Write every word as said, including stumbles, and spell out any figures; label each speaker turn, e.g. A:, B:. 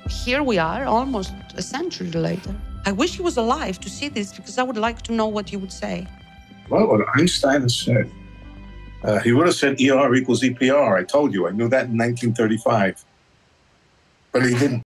A: here we are, almost a century later. I wish he was alive to see this, because I would like to know what he would say.
B: Well, what Einstein has said, uh, he would have said E R equals E P R. I told you, I knew that in nineteen thirty-five. But he didn't.